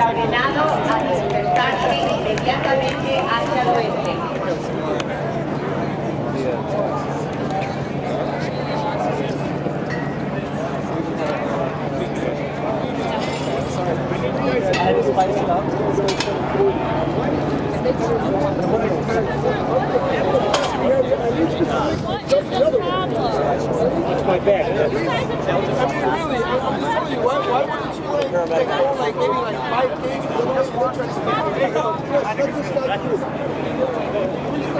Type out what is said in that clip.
desordenado a despertarse inmediatamente hacia el oeste. What is the problem? It's my bag. You guys are Why wouldn't you take home maybe 5 days?